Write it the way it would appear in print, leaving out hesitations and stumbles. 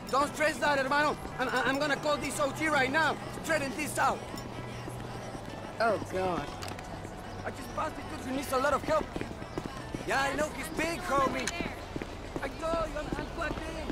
Don't stress that, hermano. I'm gonna call this OG right now. Straighten this out. Oh, God. I just prostitute who needs a lot of help. Yeah, I know he's big, homie. I told you, I'm plugged in.